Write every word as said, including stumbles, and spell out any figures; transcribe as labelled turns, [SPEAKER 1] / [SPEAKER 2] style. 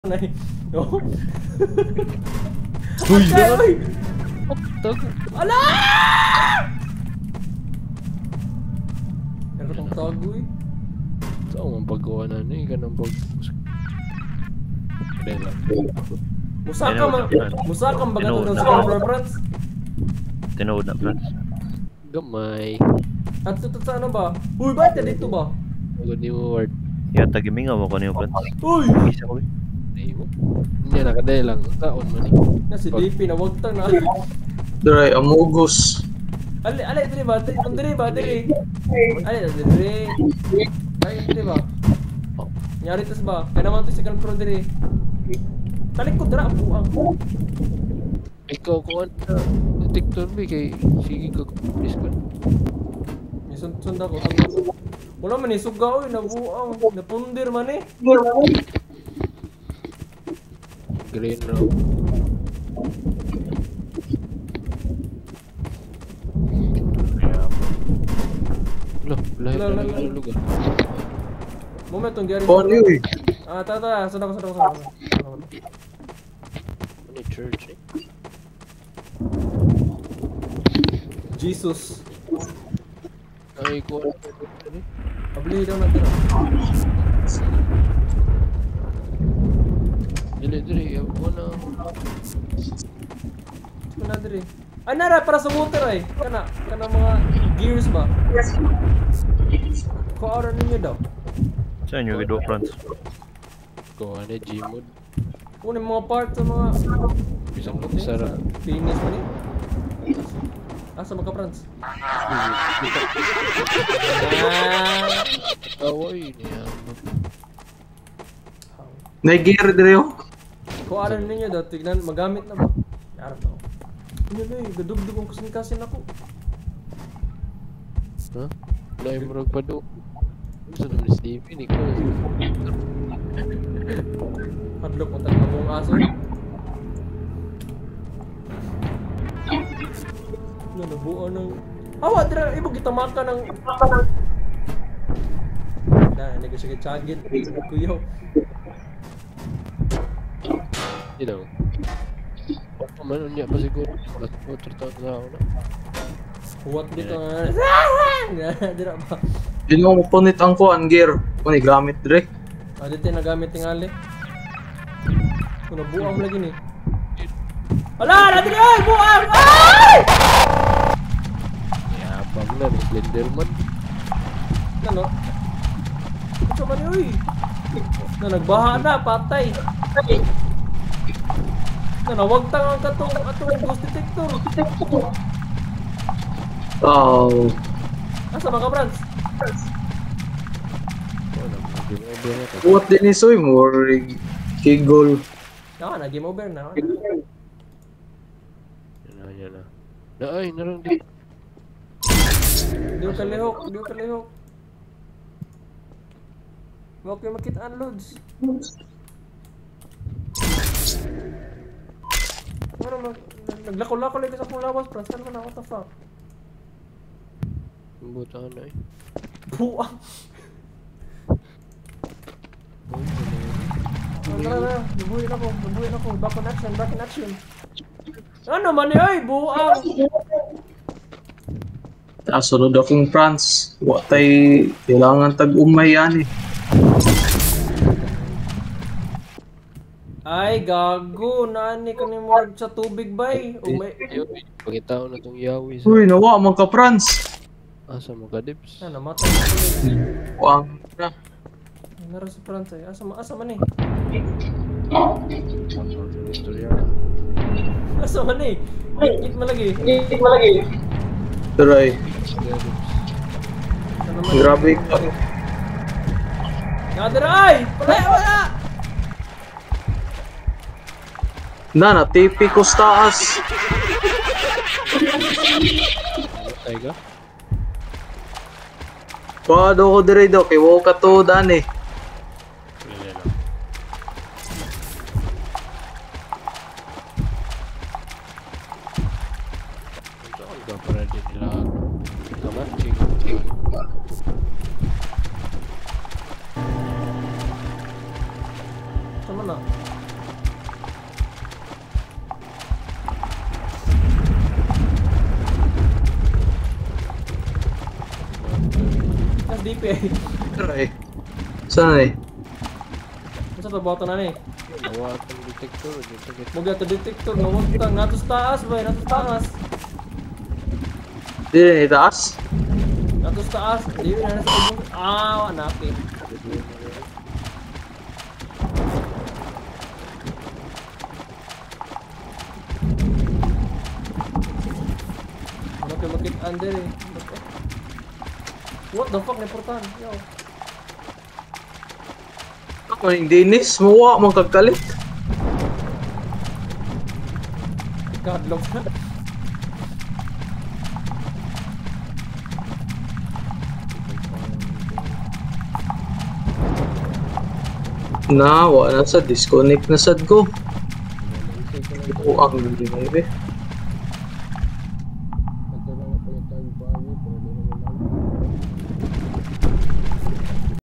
[SPEAKER 1] Này. Ủa?
[SPEAKER 2] Ui,
[SPEAKER 1] Trời ơi!
[SPEAKER 2] tức.
[SPEAKER 1] Ala! Meron tong tago eh.
[SPEAKER 2] Saan ang paggawa na ni ka ng pag... Hindi lang.
[SPEAKER 1] Musaka man. Musaka man baga tong sa preference.
[SPEAKER 3] Tinood na, Franz.
[SPEAKER 2] Gamay.
[SPEAKER 1] At ito sa ano ba? Uy, bakit ka dito ba?
[SPEAKER 2] Good new word.
[SPEAKER 3] Yan, tagimingaw mo ko niyo, Franz.
[SPEAKER 1] Uy!
[SPEAKER 3] Isa ko eh.
[SPEAKER 2] Hindi mo. Hindi na kadaya lang. Taon man eh.
[SPEAKER 1] Na si D P na wag tang na.
[SPEAKER 4] Dre, amugos.
[SPEAKER 1] Ali, ali diri ba? Diri diri ba diri? Ali diri. Ay diri ba? Nyari tos ba? Kaya naman to si Kalpro diri. Talik ko dira buang.
[SPEAKER 2] Ikaw kung ano detector B kay sige ka please ko.
[SPEAKER 1] Misund-sund ako. Wala man ni sugaw na buang. Napundir man eh.
[SPEAKER 2] Green row. Loh, lahat
[SPEAKER 1] Lala,
[SPEAKER 2] na
[SPEAKER 1] lala.
[SPEAKER 2] ng lugar.
[SPEAKER 1] Moment tong gyari.
[SPEAKER 4] Oh, niyo eh.
[SPEAKER 1] Ah, tata, sunod ko sunod ko sunod ko.
[SPEAKER 2] Ano yung church eh?
[SPEAKER 1] Jesus.
[SPEAKER 2] Ay, ko ano eh?
[SPEAKER 1] Abli daw na dira.
[SPEAKER 2] Dili, dili, ako na.
[SPEAKER 1] Kuna diri. Ay nara para sa water ay. Kana kana mga gears ba? Ko ara ninyo daw.
[SPEAKER 3] Saan yung video, Franz?
[SPEAKER 2] Ko ano, Gmod.
[SPEAKER 1] Kuno yung mga part sa mga
[SPEAKER 2] Isang sara.
[SPEAKER 1] finish man eh. Asa mga Franz? Ah.
[SPEAKER 2] Away niya.
[SPEAKER 4] Nagir Dre oh.
[SPEAKER 1] Ko ara ninyo daw tignan magamit na ba? Ara to. Ano na eh, gadugdug ang kasin-kasin ako.
[SPEAKER 2] Ha? Wala yung murag pa do. Gusto naman ni Stevie, ni ko.
[SPEAKER 1] Hadlok mo tayo mong aso. Ano nabuo ng... Awa, dira, ibog kita maka ng... Na, hindi ko siya kitsagit. Kuyaw.
[SPEAKER 2] Hindi daw. Ako man, unya pa siguro. Last quarter taon na ako na.
[SPEAKER 1] Huwat dito nga. Dira ba?
[SPEAKER 4] Yun mo punit ang kuan gear. Kung gamit Dre.
[SPEAKER 1] Ah, dito yung nagamit yung ali. Kung nabuang lagi ni. Ala! Natin ay! Buang! Ay!
[SPEAKER 2] Yabang na, may Slenderman.
[SPEAKER 1] Ano? Ito ba niyo eh? Na nagbaha na, patay. Na nawagtang ang katong atong ghost detector.
[SPEAKER 4] Oh.
[SPEAKER 1] Asa mga brands?
[SPEAKER 2] Wala, game over na to.
[SPEAKER 4] What din isoy mo? Kigol.
[SPEAKER 1] Nawa na, game over na.
[SPEAKER 2] Yan na, yan na. Na, ay, narang di.
[SPEAKER 1] Di ko kalihok, di ko kalihok. Huwag kayo makitaan, Lods. Ano, mag- naglako-lako lang sa akong lawas, Prans. Ano ka na, what the fuck?
[SPEAKER 2] Buta na eh.
[SPEAKER 1] Buang!
[SPEAKER 2] Ay, wala na.
[SPEAKER 1] Ano na na, nabuhin ako, nabuhin ako. Back in action, back in action. Ano man eh, ay, buang!
[SPEAKER 4] Ah, sunod akong France. Watay kailangan tag-umay yan eh.
[SPEAKER 1] Ay, gago, nani ka ni Morg sa tubig bay. Umay.
[SPEAKER 2] Yo, pagkitao na tong yawi sa...
[SPEAKER 4] Uy, nawa man ka France.
[SPEAKER 2] Asa mo ka, Dips?
[SPEAKER 1] Ah, namatay na tuloy.
[SPEAKER 4] Buang na.
[SPEAKER 1] Naroon si Franz eh. Asa, ma- asa man eh?
[SPEAKER 2] Istorya.
[SPEAKER 1] Asa man eh? Git mo lagi.
[SPEAKER 4] Dre,
[SPEAKER 2] Sige, Dips.
[SPEAKER 1] Ano man?
[SPEAKER 4] grabe ka.
[SPEAKER 1] Nader ay! Wala, wala!
[SPEAKER 4] Na, na-T P ko sa taas.
[SPEAKER 2] Matay ka?
[SPEAKER 4] Pado ko Dre daw, kay wow ka to dan eh.
[SPEAKER 2] Wala lang. Saan ka para din nila kamatching?
[SPEAKER 1] Sama na. D P ay.
[SPEAKER 4] Try. Saan eh?
[SPEAKER 1] Masa to boto na ni?
[SPEAKER 2] Awa ang detector, detector.
[SPEAKER 1] Muga to detector nga wag kang natus taas ba, natus taas.
[SPEAKER 4] Di na itaas?
[SPEAKER 1] Natus taas, di na nasa ibong. Ah, wala na eh. Ano kayo makit under eh. What the fuck, naportahan? Yo.
[SPEAKER 4] Ako yung Dennis, mawa mong kagkalit.
[SPEAKER 1] Godlock na.
[SPEAKER 4] Na, wala na sa disconnect na sad ko. Oo, ang hindi na eh.